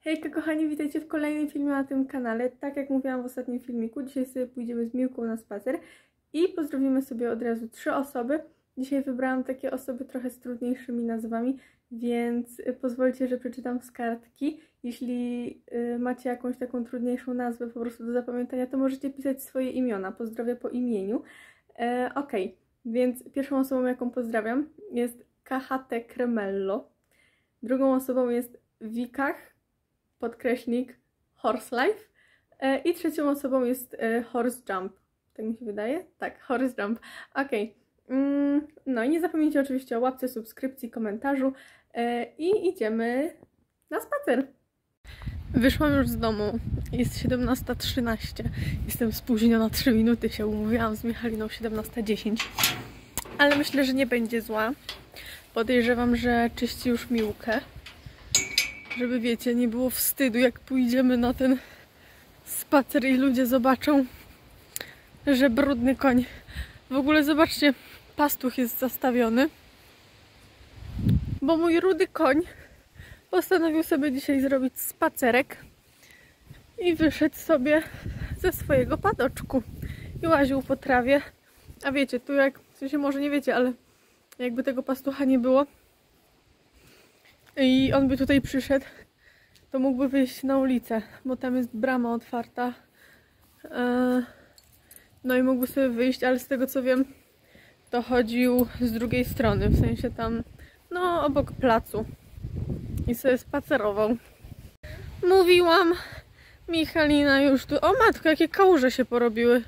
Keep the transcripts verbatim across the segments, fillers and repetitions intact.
Hejka kochani, witajcie w kolejnym filmie na tym kanale. Tak jak mówiłam w ostatnim filmiku, dzisiaj sobie pójdziemy z Miłką na spacer i pozdrowimy sobie od razu trzy osoby. Dzisiaj wybrałam takie osoby trochę z trudniejszymi nazwami, więc pozwólcie, że przeczytam z kartki. Jeśli y, macie jakąś taką trudniejszą nazwę po prostu do zapamiętania, to możecie pisać swoje imiona. Pozdrowię po imieniu. E, ok, więc pierwszą osobą, jaką pozdrawiam, jest K H T Kremello. Drugą osobą jest Wikach, podkreśnik Horse Life. E, I trzecią osobą jest e, Horse Jump. Tak mi się wydaje? Tak, Horse Jump. Ok. Mm, no i nie zapomnijcie oczywiście o łapce, subskrypcji, komentarzu. E, I idziemy na spacer. Wyszłam już z domu. Jest siedemnasta trzynaście. Jestem spóźniona trzy minuty. Się umówiłam z Michaliną siedemnasta dziesięć. Ale myślę, że nie będzie zła. Podejrzewam, że czyści już Miłkę. Żeby, wiecie, nie było wstydu, jak pójdziemy na ten spacer i ludzie zobaczą, że brudny koń. W ogóle zobaczcie, pastuch jest zastawiony, bo mój rudy koń postanowił sobie dzisiaj zrobić spacerek i wyszedł sobie ze swojego padoczku i łaził po trawie. A wiecie, tu jak, w sensie może nie wiecie, ale jakby tego pastucha nie było i on by tutaj przyszedł, to mógłby wyjść na ulicę, bo tam jest brama otwarta. No i mógłby sobie wyjść, ale z tego co wiem, to chodził z drugiej strony, w sensie tam, no obok placu i sobie spacerował. Mówiłam, Michalina już tu... O matko, jakie kałuże się porobiły.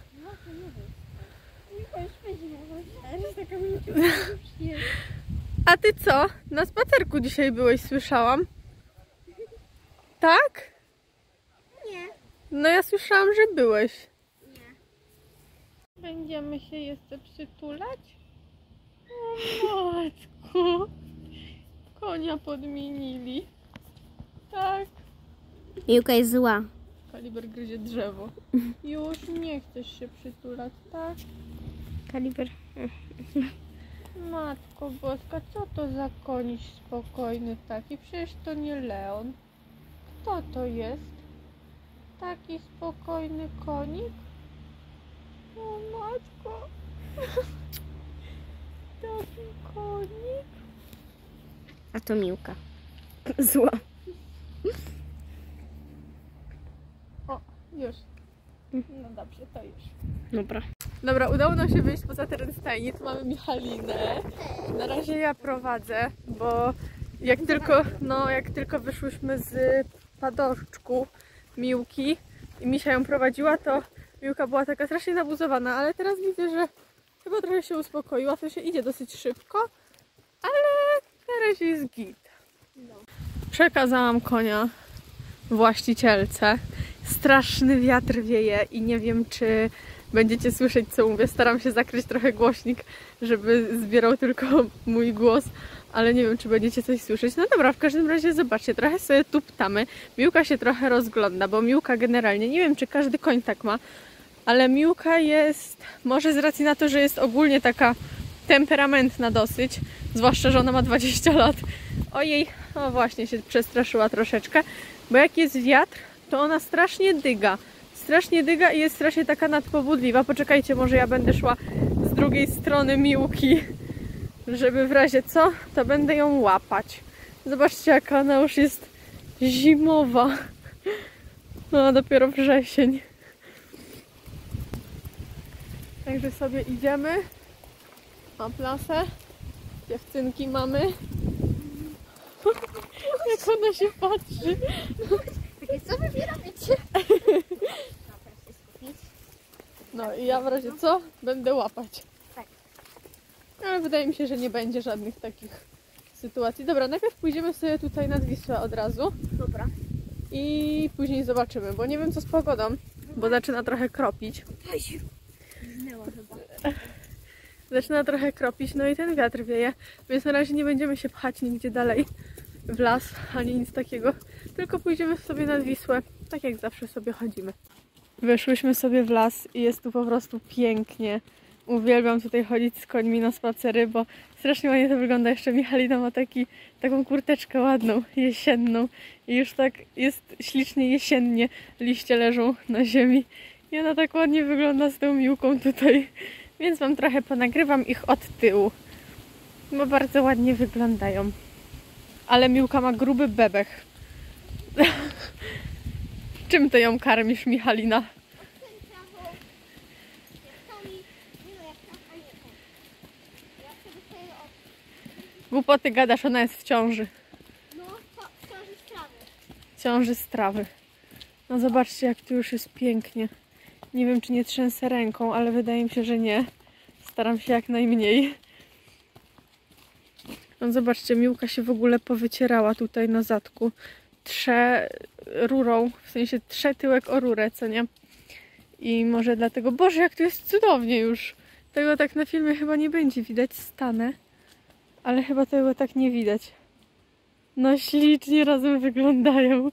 A ty co? Na spacerku dzisiaj byłeś, słyszałam. Tak? Nie. No ja słyszałam, że byłeś. Nie. Będziemy się jeszcze przytulać? O matku. Konia podmienili. Tak. Miłka jest zła. Kaliber gryzie drzewo. Już nie chcesz się przytulać, tak? Kaliber. Matko boska, co to za koniś spokojny taki? Przecież to nie Leon. Kto to jest? Taki spokojny konik? O matko. Taki konik. A to Miłka. Zła. O, już. No dobrze, to już. Dobra. Dobra, udało nam się wyjść poza teren stajni. Tu mamy Michalinę. Na razie ja prowadzę, bo jak tylko, no, jak tylko wyszłyśmy z padoszczku Miłki i Misia ją prowadziła, to Miłka była taka strasznie nabuzowana, ale teraz widzę, że chyba trochę się uspokoiła, to się idzie dosyć szybko, ale na razie jest git. Przekazałam konia właścicielce. Straszny wiatr wieje i nie wiem, czy będziecie słyszeć, co mówię. Staram się zakryć trochę głośnik, żeby zbierał tylko mój głos, ale nie wiem, czy będziecie coś słyszeć. No dobra, w każdym razie zobaczcie, trochę sobie tu ptamy. Miłka się trochę rozgląda, bo Miłka generalnie, nie wiem, czy każdy koń tak ma, ale Miłka jest, może z racji na to, że jest ogólnie taka temperamentna dosyć, zwłaszcza, że ona ma dwadzieścia lat. Ojej, o właśnie się przestraszyła troszeczkę, bo jak jest wiatr, to ona strasznie dyga. Strasznie dyga i jest strasznie taka nadpobudliwa. Poczekajcie, może ja będę szła z drugiej strony Miłki, żeby w razie co, to będę ją łapać. Zobaczcie, jaka ona już jest zimowa. No, dopiero wrzesień. Także sobie idziemy na plasę. Dziewczynki mamy. Jak ona się patrzy. Takie, co wy robicie? No i ja w razie co będę łapać. Tak. Ale wydaje mi się, że nie będzie żadnych takich sytuacji. Dobra, najpierw pójdziemy sobie tutaj nad Wisłę od razu. Dobra. I później zobaczymy, bo nie wiem co z pogodą, bo zaczyna trochę kropić. Znęła chyba. Zaczyna trochę kropić, no i ten wiatr wieje, więc na razie nie będziemy się pchać nigdzie dalej w las, ani nic takiego, tylko pójdziemy sobie nad Wisłę, tak jak zawsze sobie chodzimy. Weszłyśmy sobie w las i jest tu po prostu pięknie. Uwielbiam tutaj chodzić z końmi na spacery, bo strasznie ładnie to wygląda. Jeszcze Michalina ma taki, taką kurteczkę ładną, jesienną i już tak jest ślicznie jesiennie. Liście leżą na ziemi i ona tak ładnie wygląda z tą Miłką tutaj. Więc wam trochę ponagrywam ich od tyłu, bo bardzo ładnie wyglądają. Ale Miłka ma gruby bebech. Czym ty ją karmisz, Michalina? Głupoty gadasz, ona jest w ciąży. No, w ciąży z trawy. W ciąży z trawy. No zobaczcie, jak tu już jest pięknie. Nie wiem, czy nie trzęsę ręką, ale wydaje mi się, że nie. Staram się jak najmniej. No zobaczcie, Miłka się w ogóle powycierała tutaj na zadku. Trze rurą, w sensie trze tyłek o rurę, co nie? I może dlatego... Boże, jak tu jest cudownie już! Tego tak na filmie chyba nie będzie widać, stanę. Ale chyba tego tak nie widać. No ślicznie razem wyglądają.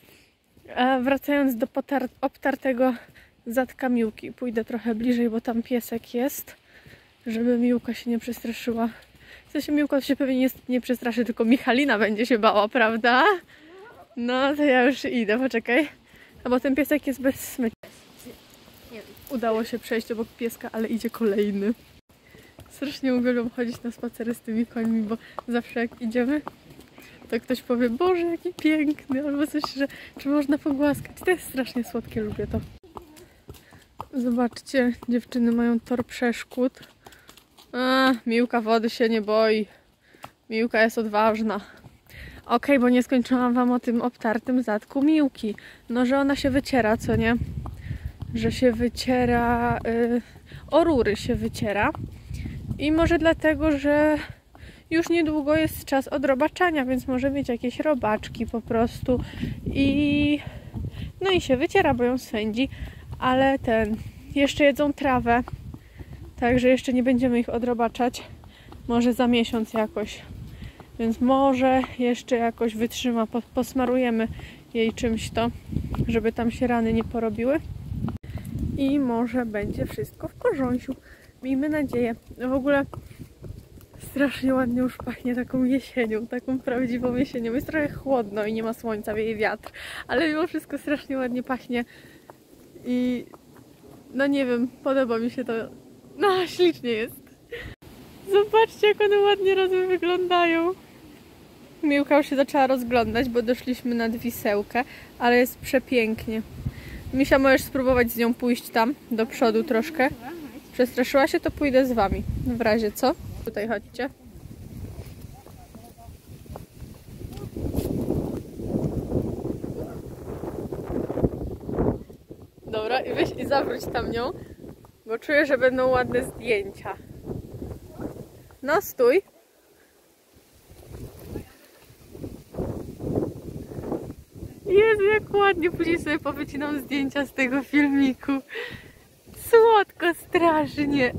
A wracając do obtartego zadka Miłki. Pójdę trochę bliżej, bo tam piesek jest. Żeby Miłka się nie przestraszyła. W sensie Miłka się pewnie nie, nie przestraszy, tylko Michalina będzie się bała, prawda? No to ja już idę, poczekaj. A bo ten piesek jest bez smyczy. Udało się przejść obok pieska, ale idzie kolejny. Strasznie uwielbiam chodzić na spacery z tymi końmi, bo zawsze jak idziemy, to ktoś powie, Boże, jaki piękny, albo coś, że czy można pogłaskać. To jest strasznie słodkie, lubię to. Zobaczcie, dziewczyny mają tor przeszkód. A, Miłka wody się nie boi. Miłka jest odważna. Okej, okay, bo nie skończyłam wam o tym obtartym zadku Miłki. No, że ona się wyciera, co nie? Że się wyciera... Yy, o rury się wyciera. I może dlatego, że już niedługo jest czas odrobaczania, więc może mieć jakieś robaczki po prostu. I no i się wyciera, bo ją swędzi. Ale ten... Jeszcze jedzą trawę. Także jeszcze nie będziemy ich odrobaczać. Może za miesiąc jakoś. Więc może jeszcze jakoś wytrzyma. Posmarujemy jej czymś to, żeby tam się rany nie porobiły. I może będzie wszystko w porządku. Miejmy nadzieję. W ogóle strasznie ładnie już pachnie taką jesienią, taką prawdziwą jesienią. Jest trochę chłodno i nie ma słońca, wieje wiatr, ale mimo wszystko strasznie ładnie pachnie. I no nie wiem, podoba mi się to. No, ślicznie jest. Zobaczcie, jak one ładnie razem wyglądają. Miłka już się zaczęła rozglądać, bo doszliśmy nad Wisełkę, ale jest przepięknie. Misia, możesz spróbować z nią pójść tam, do przodu troszkę. Przestraszyła się, to pójdę z wami. W razie co? Tutaj chodźcie. Dobra, i weź i zawróć tam nią, bo czuję, że będą ładne zdjęcia. No, stój. Jezu, jak ładnie. Później sobie powycinam zdjęcia z tego filmiku. Słodko, strasznie.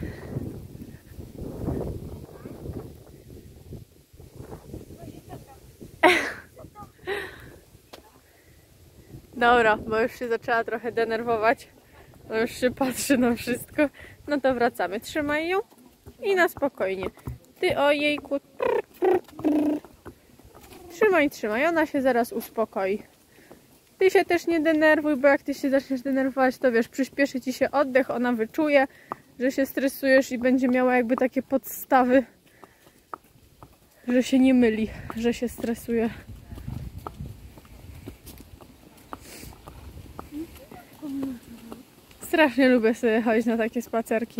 Dobra, bo już się zaczęła trochę denerwować. Bo już się patrzy na wszystko. No to wracamy. Trzymaj ją i na spokojnie. Ty, ojejku. Trzymaj, trzymaj. Ona się zaraz uspokoi. Ty się też nie denerwuj, bo jak ty się zaczniesz denerwować, to wiesz, przyspieszy ci się oddech, ona wyczuje, że się stresujesz i będzie miała jakby takie podstawy, że się nie myli, że się stresuje. Strasznie lubię sobie chodzić na takie spacerki.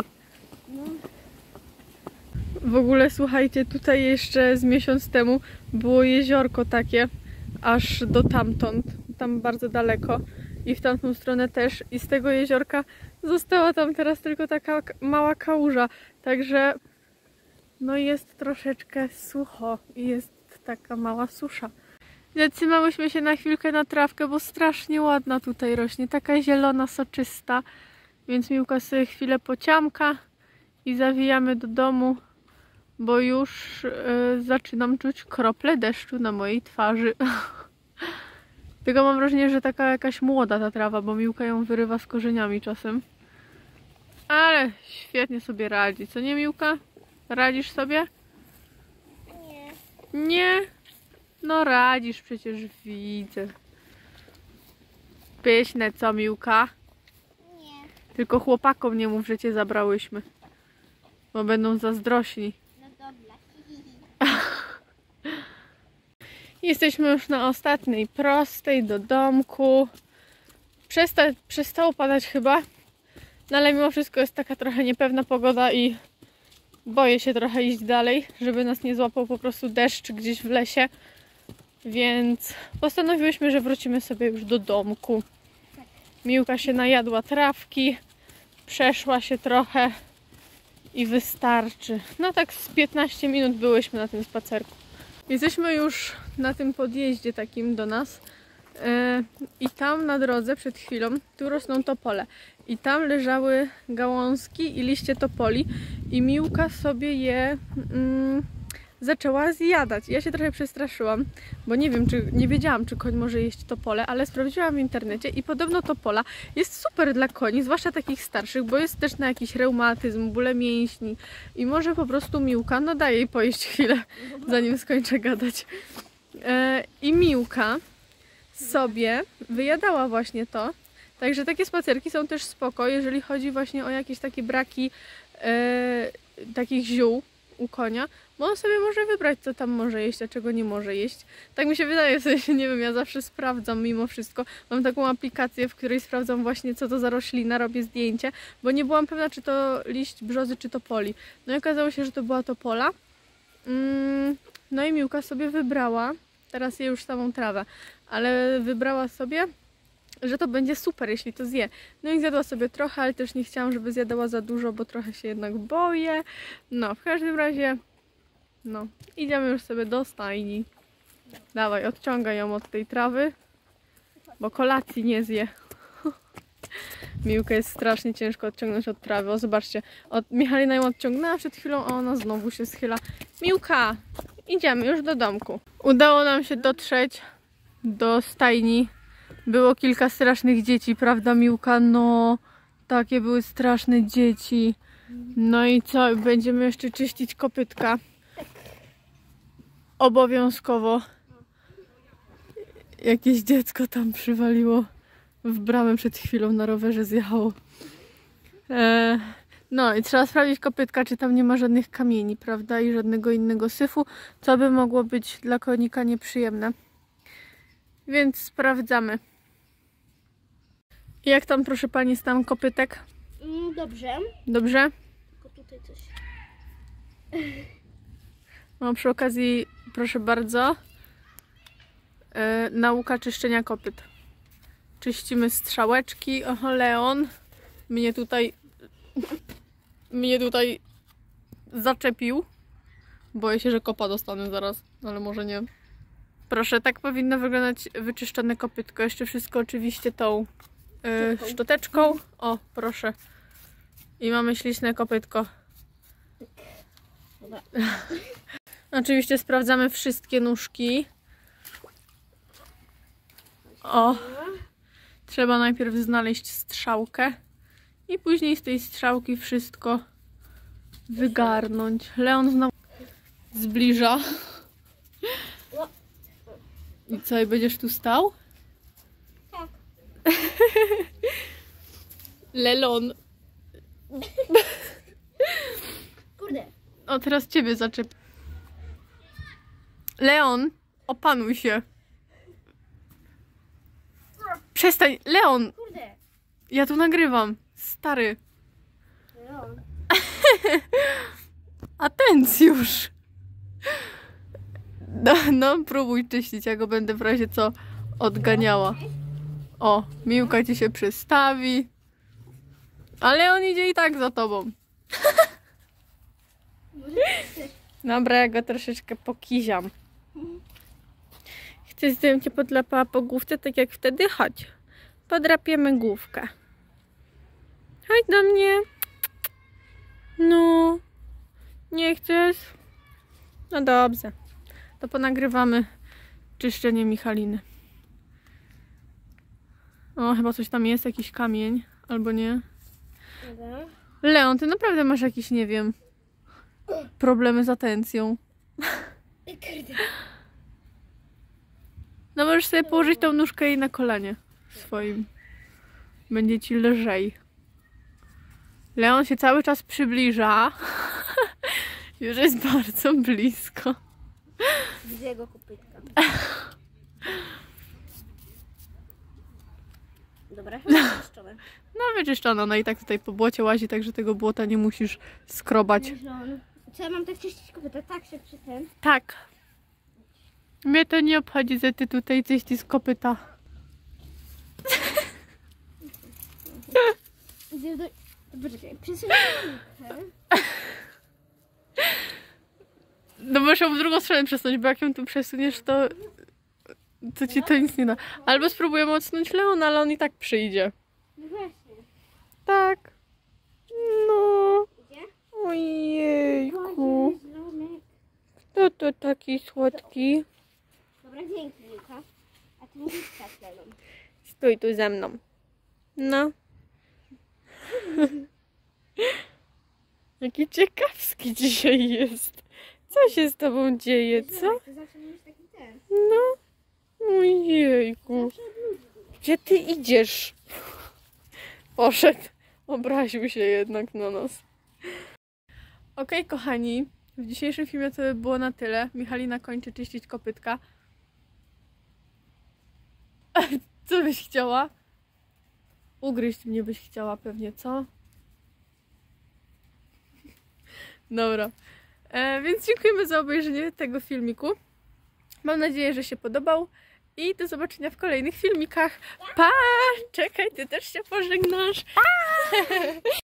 W ogóle słuchajcie, tutaj jeszcze z miesiąc temu było jeziorko takie, aż do tamtąd, tam bardzo daleko i w tamtą stronę też, i z tego jeziorka została tam teraz tylko taka mała kałuża, także no jest troszeczkę sucho i jest taka mała susza. Zatrzymałyśmy się na chwilkę na trawkę, bo strasznie ładna tutaj rośnie, taka zielona, soczysta, więc Miłka sobie chwilę pociamka i zawijamy do domu, bo już yy, zaczynam czuć krople deszczu na mojej twarzy. Tylko mam wrażenie, że taka jakaś młoda ta trawa, bo Miłka ją wyrywa z korzeniami czasem. Ale świetnie sobie radzi. Co nie, Miłka? Radzisz sobie? Nie. Nie? No radzisz, przecież widzę. Pyszne, co, Miłka? Nie. Tylko chłopakom nie mów, że cię zabrałyśmy. Bo będą zazdrośni. No dobra. Jesteśmy już na ostatniej prostej do domku. Przesta przestało padać chyba. No ale mimo wszystko jest taka trochę niepewna pogoda i boję się trochę iść dalej, żeby nas nie złapał po prostu deszcz gdzieś w lesie. Więc postanowiłyśmy, że wrócimy sobie już do domku. Miłka się najadła trawki, przeszła się trochę i wystarczy. No tak z piętnaście minut byłyśmy na tym spacerku. Jesteśmy już na tym podjeździe takim do nas. I tam na drodze przed chwilą, tu rosną topole i tam leżały gałązki i liście topoli i Miłka sobie je mm, zaczęła zjadać. Ja się trochę przestraszyłam, bo nie wiem, czy nie wiedziałam, czy koń może jeść topole, ale sprawdziłam w internecie i podobno topola jest super dla koni, zwłaszcza takich starszych, bo jest też na jakiś reumatyzm, bóle mięśni i może po prostu Miłka, no daj jej pojeść chwilę, zanim skończę gadać. E, I Miłka sobie wyjadała właśnie to. Także takie spacerki są też spoko, jeżeli chodzi właśnie o jakieś takie braki e, takich ziół u konia, bo on sobie może wybrać, co tam może jeść, a czego nie może jeść. Tak mi się wydaje, w sensie, nie wiem, ja zawsze sprawdzam mimo wszystko. Mam taką aplikację, w której sprawdzam właśnie, co to za roślina, robię zdjęcie, bo nie byłam pewna, czy to liść brzozy, czy topoli. No i okazało się, że to była topola. Mm, no i Miłka sobie wybrała, teraz je już samą trawę, ale wybrała sobie, że to będzie super, jeśli to zje. No i zjadła sobie trochę, ale też nie chciałam, żeby zjadała za dużo, bo trochę się jednak boję. No, w każdym razie, no, idziemy już sobie do stajni. Dawaj, odciągaj ją od tej trawy, bo kolacji nie zje. Miłkę jest strasznie ciężko odciągnąć od trawy. O, zobaczcie, od Michalina ją odciągnęła przed chwilą, a ona znowu się schyla. Miłka, idziemy już do domku. Udało nam się dotrzeć do stajni. Było kilka strasznych dzieci, prawda, Miłka? No, takie były straszne dzieci. No i co? Będziemy jeszcze czyścić kopytka. Obowiązkowo. Jakieś dziecko tam przywaliło w bramę przed chwilą, na rowerze zjechało. E, no i trzeba sprawdzić kopytka, czy tam nie ma żadnych kamieni, prawda? I żadnego innego syfu, co by mogło być dla konika nieprzyjemne. Więc sprawdzamy. Jak tam, proszę pani, stan kopytek? Mm, dobrze. Dobrze? Tylko tutaj coś. No, przy okazji, proszę bardzo, yy, nauka czyszczenia kopyt. Czyścimy strzałeczki. Oho, Leon mnie tutaj mnie tutaj zaczepił. Boję się, że kopa dostanę zaraz, ale może nie. Proszę, tak powinno wyglądać wyczyszczone kopytko. Jeszcze wszystko oczywiście tą yy, szczoteczką. O, proszę. I mamy śliczne kopytko. Dobra. Oczywiście sprawdzamy wszystkie nóżki. O. Trzeba najpierw znaleźć strzałkę. I później z tej strzałki wszystko wygarnąć. Leon znowu zbliża. I co, i będziesz tu stał? Tak. Lelon. Kurde. O, teraz ciebie zaczep. Leon, opanuj się. Przestań, Leon. Kurde. Ja tu nagrywam. Stary. No. Atencjusz. No, no, próbuj czyścić, ja go będę w razie co odganiała. O, Miłka ci się przestawi. Ale on idzie i tak za tobą. Dobra, ja go troszeczkę pokiziam. Chcesz, żebym cię podlapała po główce, tak jak wtedy? Chodź. Podrapiemy główkę. Chodź do mnie. No. Nie chcesz? No dobrze. To ponagrywamy czyszczenie Michaliny. O, chyba coś tam jest, jakiś kamień. Albo nie. Dobra. Leon, ty naprawdę masz jakieś, nie wiem, problemy z atencją. Kurde. No możesz sobie położyć tą nóżkę jej na kolanie swoim. Będzie ci lżej. Leon się cały czas przybliża. Już jest bardzo blisko. Widzę jego kopytka. Dobra, chyba wyczyszczone. No wyczyszczono, no i tak tutaj po błocie łazi, także tego błota nie musisz skrobać. Co ja mam tak czyścić kopyta? Tak się przy tym. Tak. Mnie to nie obchodzi, że ty tutaj czyścisz z kopyta. Idę do... Poczekaj, przesunę nóżkę. No muszę w drugą stronę przesunąć, bo jak ją tu przesuniesz, to... to ci to nic nie da. Albo spróbujemy odsunąć Leona, ale on i tak przyjdzie. No właśnie. Tak. No. Idzie? Ojejku. Zlomek. Kto to taki słodki? Dobra, dzięki, Julka. A ty musisz stać, Leon. Stój tu ze mną. No. Jaki ciekawski dzisiaj jest. Co się z tobą dzieje, co? Ty zawsze miałeś taki ten. No. Ojejku. Gdzie ty idziesz? Poszedł. Obraził się jednak na nas. Okej, okay, kochani. W dzisiejszym filmie to by było na tyle. Michalina kończy czyścić kopytka. Co byś chciała? Ugryźć mnie byś chciała pewnie, co? Dobra. E, więc dziękujemy za obejrzenie tego filmiku. Mam nadzieję, że się podobał. I do zobaczenia w kolejnych filmikach. Pa! Czekaj, ty też się pożegnasz. Pa!